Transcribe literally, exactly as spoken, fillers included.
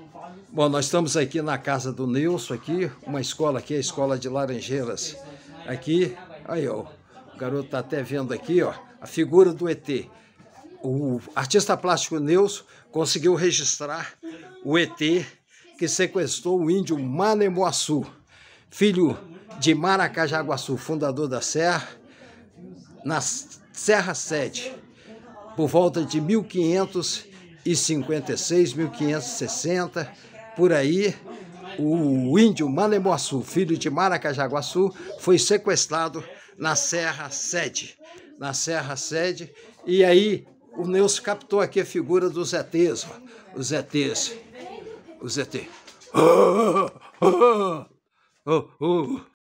Bom, nós estamos aqui na casa do Nilson, aqui, uma escola aqui, a Escola de Laranjeiras. Aqui, aí ó, o garoto está até vendo aqui, ó, a figura do E T. O artista plástico Nilson conseguiu registrar o E T que sequestrou o índio Manemuaçu, filho de Maracajaguaçu, fundador da Serra, na Serra Sede, por volta de mil quinhentos e cinquenta e seis, mil quinhentos e sessenta, por aí, o índio Manemuaçu, filho de Maracajaguaçu, foi sequestrado na Serra Sede, na Serra Sede, e aí o Nilson captou aqui a figura dos E Tês, ó, os E Tês, os E Tês. Oh, oh, oh, oh.